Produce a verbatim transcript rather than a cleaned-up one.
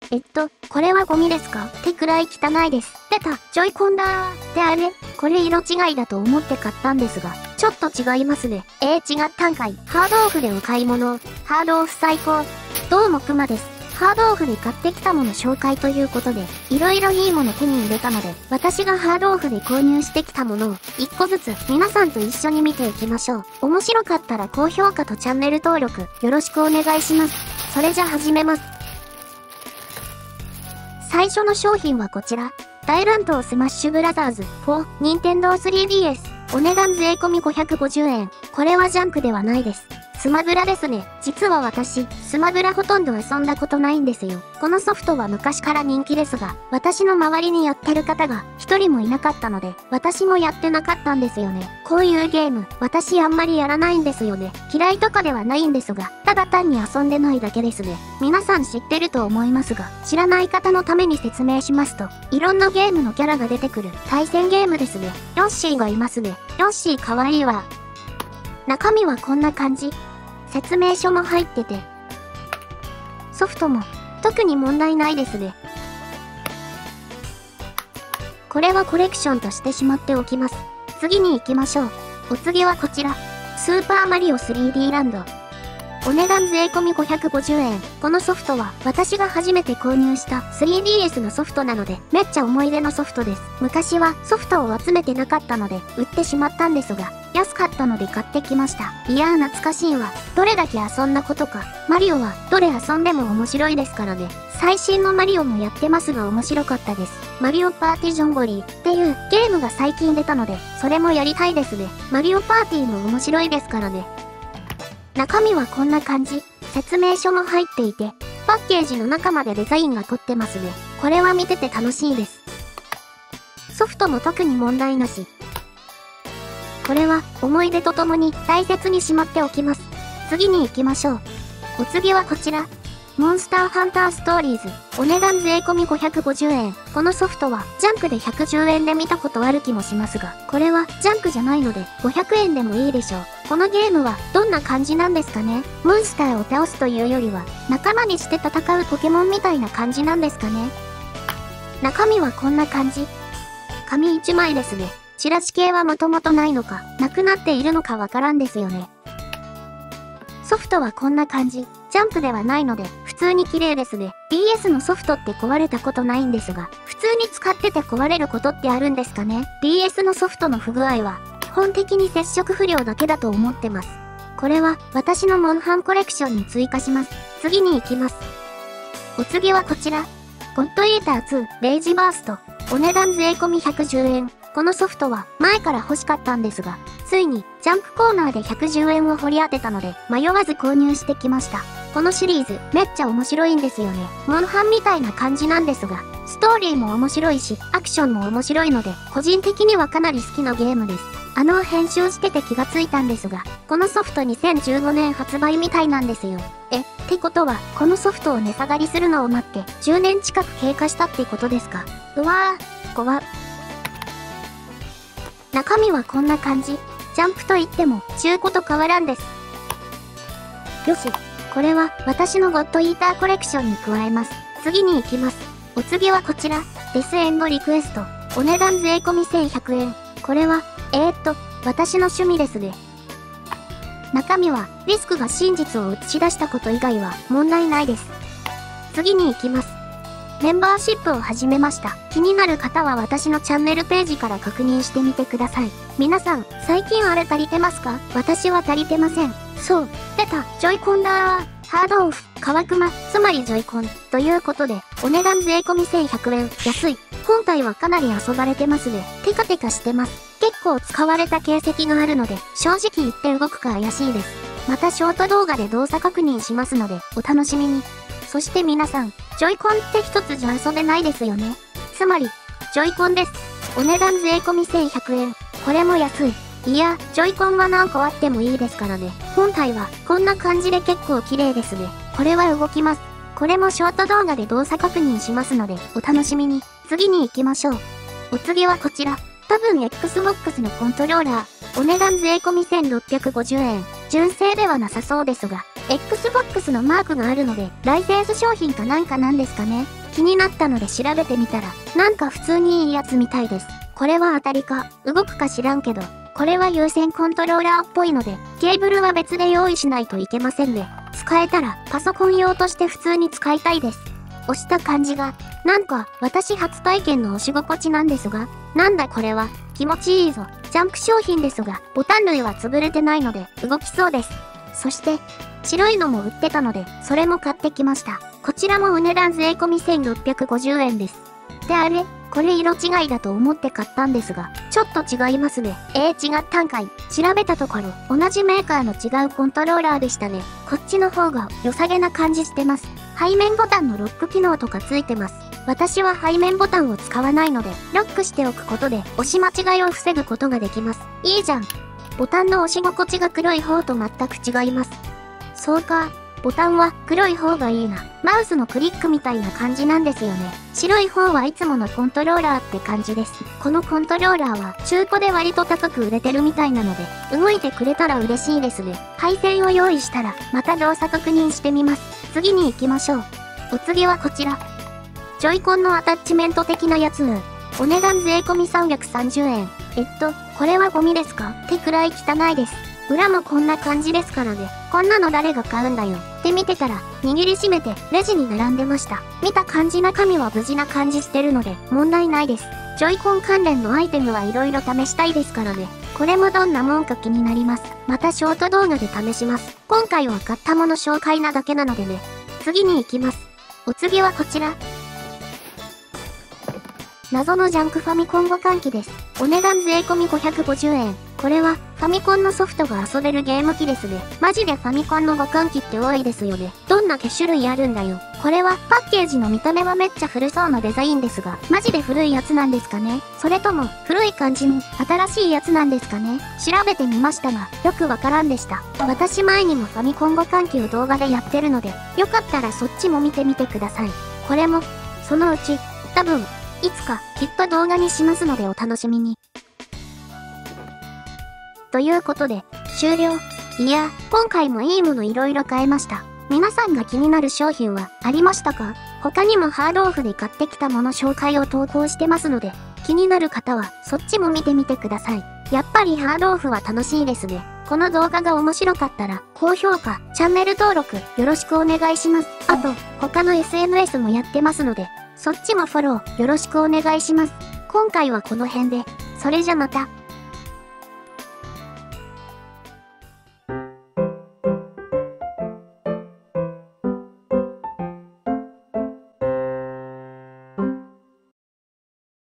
えっと、これはゴミですかってくらい汚いです。出た、ジョイコンだー。ってあれこれ色違いだと思って買ったんですが、ちょっと違いますね。えー、違ったんかい。ハードオフでお買い物。ハードオフ最高。どうもクマです。ハードオフで買ってきたもの紹介ということで、いろいろいいもの手に入れたので、私がハードオフで購入してきたものを、いっこずつ皆さんと一緒に見ていきましょう。面白かったら高評価とチャンネル登録、よろしくお願いします。それじゃ始めます。最初の商品はこちら。大乱闘スマッシュブラザーズフォー、ニンテンドースリーディーエス。お値段税込みごひゃくごじゅうえん。これはジャンクではないです。スマブラですね。実は私、スマブラほとんど遊んだことないんですよ。このソフトは昔から人気ですが、私の周りにやってる方が一人もいなかったので、私もやってなかったんですよね。こういうゲーム、私あんまりやらないんですよね。嫌いとかではないんですが、ただ単に遊んでないだけですね。皆さん知ってると思いますが、知らない方のために説明しますと、いろんなゲームのキャラが出てくる対戦ゲームですね。ヨッシーがいますね。ヨッシーかわいいわ。中身はこんな感じ。説明書も入ってて、ソフトも特に問題ないですね。これはコレクションとしてしまっておきます。次に行きましょう。お次はこちら。スーパーマリオ スリーディー ランド。お値段税込みごひゃくごじゅうえん。このソフトは私が初めて購入した スリーディーエス のソフトなので、めっちゃ思い出のソフトです。昔はソフトを集めてなかったので売ってしまったんですが、安かったので買ってきました。いやー懐かしいわ。どれだけ遊んだことか。マリオはどれ遊んでも面白いですからね。最新のマリオもやってますが面白かったです。マリオパーティジョンゴリーっていうゲームが最近出たので、それもやりたいですね。マリオパーティーも面白いですからね。中身はこんな感じ。説明書も入っていて、パッケージの中までデザインが凝ってますね。これは見てて楽しいです。ソフトも特に問題なし。これは思い出とともに大切にしまっておきます。次に行きましょう。お次はこちら。モンスターハンターストーリーズ。お値段税込みごひゃくごじゅうえん。このソフトはジャンクでひゃくじゅうえんで見たことある気もしますが、これはジャンクじゃないのでごひゃくえんでもいいでしょう。このゲームはどんな感じなんですかね。モンスターを倒すというよりは仲間にして戦うポケモンみたいな感じなんですかね。中身はこんな感じ。紙いちまいですね。チラシ系はもともとないのか、なくなっているのかわからんですよね。ソフトはこんな感じ。ジャンプではないので、普通に綺麗ですね。ディーエス のソフトって壊れたことないんですが、普通に使ってて壊れることってあるんですかね。ディーエス のソフトの不具合は、基本的に接触不良だけだと思ってます。これは、私のモンハンコレクションに追加します。次に行きます。お次はこちら。ゴッドイーターツー、レイジバースト。お値段税込みひゃくじゅうえん。このソフトは前から欲しかったんですが、ついにジャンプコーナーでひゃくじゅうえんを掘り当てたので迷わず購入してきました。このシリーズめっちゃ面白いんですよね。モンハンみたいな感じなんですが、ストーリーも面白いし、アクションも面白いので、個人的にはかなり好きなゲームです。あの編集してて気がついたんですが、このソフトにせんじゅうごねん発売みたいなんですよ。え、ってことは、このソフトを値下がりするのを待ってじゅうねん近く経過したってことですか。うわー、怖っ。中身はこんな感じ。ジャンプといっても中古と変わらんです。よし。これは私のゴッドイーターコレクションに加えます。次に行きます。お次はこちら。デスエンドリクエスト。お値段税込みせんひゃくえん。これは、えー、っと、私の趣味ですね。中身はリスクが真実を映し出したこと以外は問題ないです。次に行きます。メンバーシップを始めました。気になる方は私のチャンネルページから確認してみてください。皆さん、最近あれ足りてますか？私は足りてません。そう、出た、ジョイコンだー。ハードオフ、乾くま、つまりジョイコン。ということで、お値段税込みせんひゃくえん。安い。本体はかなり遊ばれてますね。テカテカしてます。結構使われた形跡があるので、正直言って動くか怪しいです。またショート動画で動作確認しますので、お楽しみに。そして皆さん、ジョイコンって一つじゃ遊べないですよね。つまり、ジョイコンです。お値段税込みせんひゃくえん。これも安い。いや、ジョイコンは何個あってもいいですからね。本体はこんな感じで結構綺麗ですね。これは動きます。これもショート動画で動作確認しますので、お楽しみに。次に行きましょう。お次はこちら。多分 Xbox のコントローラー。お値段税込みせんろっぴゃくごじゅうえん。純正ではなさそうですが、Xbox のマークがあるので、ライセンス商品かなんかなんですかね。 気になったので調べてみたら、なんか普通にいいやつみたいです。これは当たりか、動くか知らんけど、これは有線コントローラーっぽいので、ケーブルは別で用意しないといけませんね。使えたら、パソコン用として普通に使いたいです。押した感じが、なんか、私初体験の押し心地なんですが、なんだこれは、気持ちいいぞ。ジャンク商品ですが、ボタン類は潰れてないので、動きそうです。そして、白いのも売ってたので、それも買ってきました。こちらもお値段税込みせんろっぴゃくごじゅうえんです。であれこれ色違いだと思って買ったんですが、ちょっと違いますね。えー、違ったんかい。調べたところ、同じメーカーの違うコントローラーでしたね。こっちの方が良さげな感じしてます。背面ボタンのロック機能とかついてます。私は背面ボタンを使わないので、ロックしておくことで押し間違いを防ぐことができます。いいじゃん。ボタンの押し心地が黒い方と全く違います。そうか。ボタンは黒い方がいいな。マウスのクリックみたいな感じなんですよね。白い方はいつものコントローラーって感じです。このコントローラーは中古で割と高く売れてるみたいなので、動いてくれたら嬉しいですね。配線を用意したら、また動作確認してみます。次に行きましょう。お次はこちら。ジョイコンのアタッチメント的なやつ。お値段税込みさんびゃくさんじゅうえん。えっと、これはゴミですかってくらい汚いです。裏もこんな感じですからね。こんなの誰が買うんだよ。って見てたら、握りしめてレジに並んでました。見た感じ中身は無事な感じしてるので、問題ないです。ジョイコン関連のアイテムはいろいろ試したいですからね。これもどんなもんか気になります。またショート動画で試します。今回は買ったもの紹介なだけなのでね。次に行きます。お次はこちら。謎のジャンクファミコン互換機です。お値段税込みごひゃくごじゅうえん。これはファミコンのソフトが遊べるゲーム機ですね。マジでファミコンの互換機って多いですよね。どんだけ種類あるんだよ。これはパッケージの見た目はめっちゃ古そうなデザインですが、マジで古いやつなんですかね。それとも古い感じの新しいやつなんですかね。調べてみましたが、よくわからんでした。私前にもファミコン互換機を動画でやってるので、よかったらそっちも見てみてください。これも、そのうち、多分、いつかきっと動画にしますのでお楽しみに。ということで、終了。いや、今回もいいものいろいろ買えました。皆さんが気になる商品はありましたか？他にもハードオフで買ってきたもの紹介を投稿してますので、気になる方はそっちも見てみてください。やっぱりハードオフは楽しいですね。この動画が面白かったら、高評価、チャンネル登録よろしくお願いします。あと、他の エスエヌエス もやってますので、そっちもフォローよろしくお願いします。今回はこの辺で、それじゃまた。